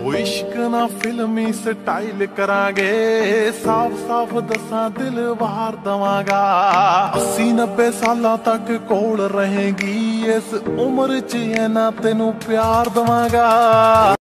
ਉਹ ਇਸ਼ਕ ਨਾ ਫਿਲਮੀ ਸਟਾਈਲ ਕਰਾਂਗੇ, ਸਾਫ ਸਾਫ ਦਸਾਂ ਦਿਲ ਵਾਰ ਦਵਾਂਗਾ। 80-90 ਸਾਲਾਂ ਤੱਕ ਕੋਲ ਰਹੇਗੀ, ਇਸ ਉਮਰ 'ਚ ਇਹਨਾਂ ਤੈਨੂੰ ਪਿਆਰ ਦਵਾਂਗਾ।